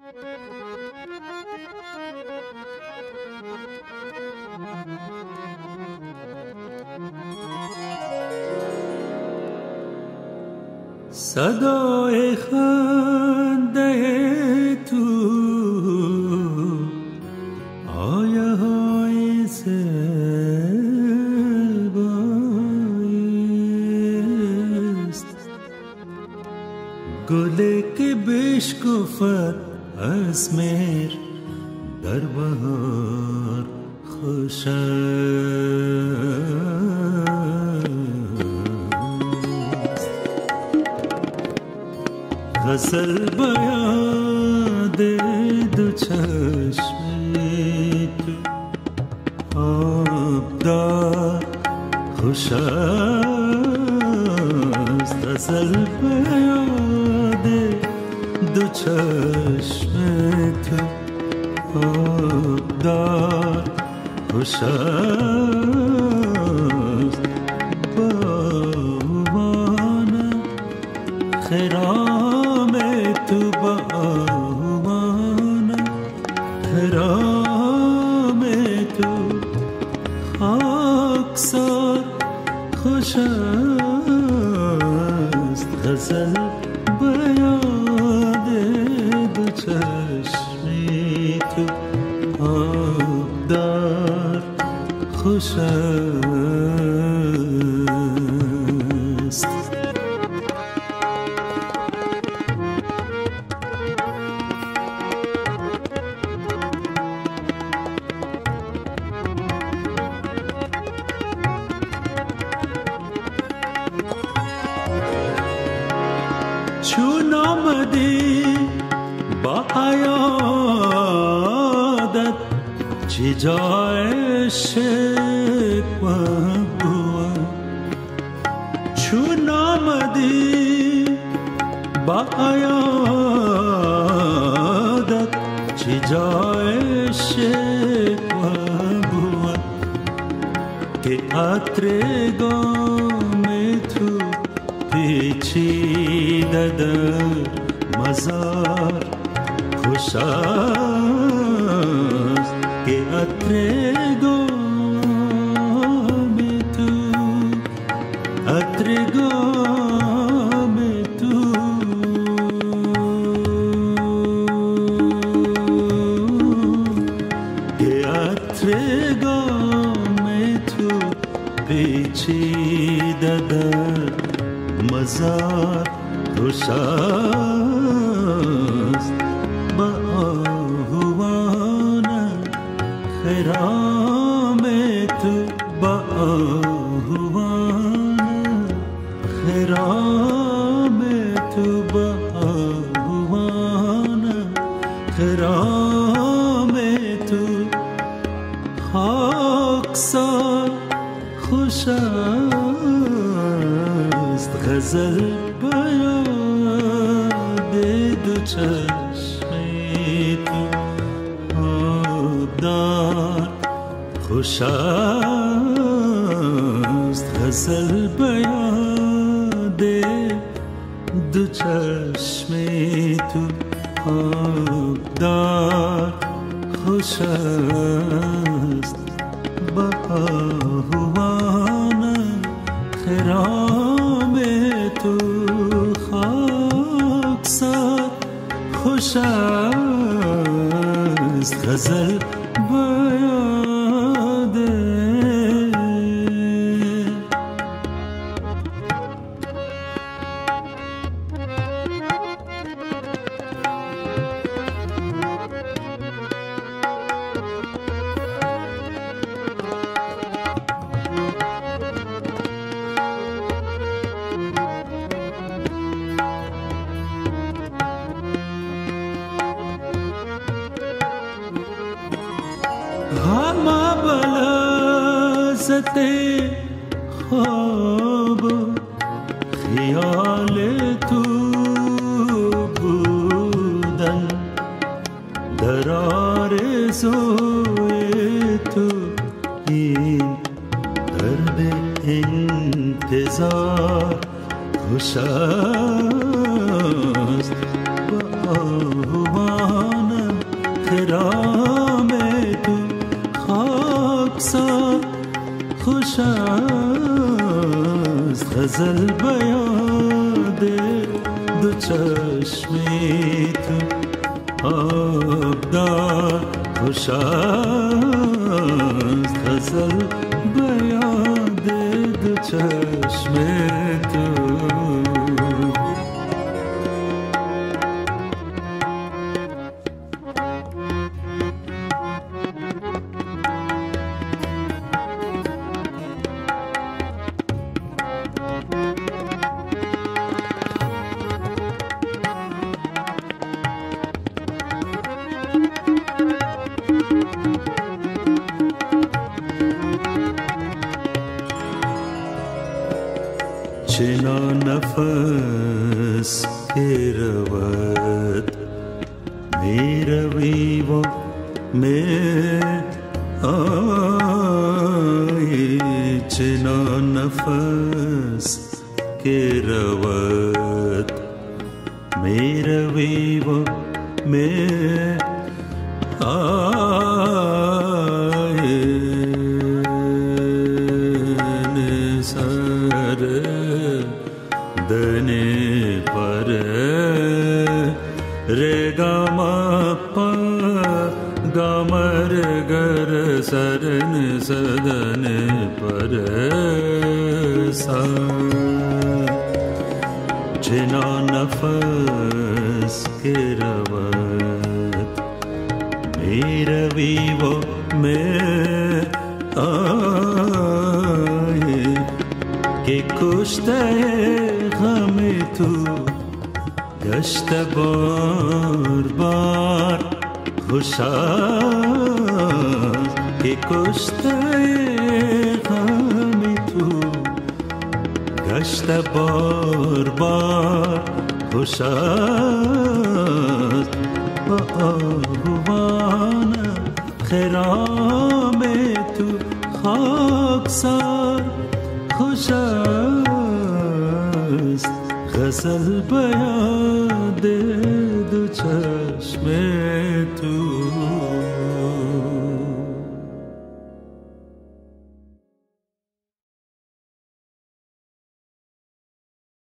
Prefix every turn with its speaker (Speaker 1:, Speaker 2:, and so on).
Speaker 1: صدای خنده تو آیه های زیباییست، گلی که بشکفد از مهر در بهار خوش غزل بیاد دو چشمی تو آبدار خوش است. غزل بیاد دو چشمی تو آبدار خوش است. باوانم خرام تو با آمانم خرام تو خاکسار خوش است. غزل بیاد دو چشمی تو آبدار خوش است. چون آمدی با حیادت چی جای شکوه بود. چون آمدی با حیادت چی جای شکوه بود که عطر گام تو پیچیده در مزار خوش است. که عطر گام تو عطر گام تو که عطر گام تو پیچیده در مزار خوش است. با آهوانم خرام تو با آهوانم خرام تو با آهوانم خرام تو خاکسار خوش است. غزل بیاد دو چشمی تو آبدار خوش است. غزل بیاد دو چشمی تو آبدار خوش است. با آهوانم خرام تو خاکسار خوش است. غزل بیاده همه بلازت خواب خیال تو بودن در آرزوی تو این درد انتظار خوش است. با آهوان غزل بیاد دو چشم تو آبدار خوش است غزل بیاد دو چشم تو چنا نفس که رود می روی و می آیی چنا نفس که رود می روی و می آیی نسر دنی پر ره گاما پا گاما ره گر سرن سدن پر سا چنا نفس که رود می روی و می آیی که کشته غم تو گشت بار بار خوش است که کشته غم تو گشت بار بار خوش است با آهوان خرام تو خاکسار خوش است غزل بیاد دو چشم تو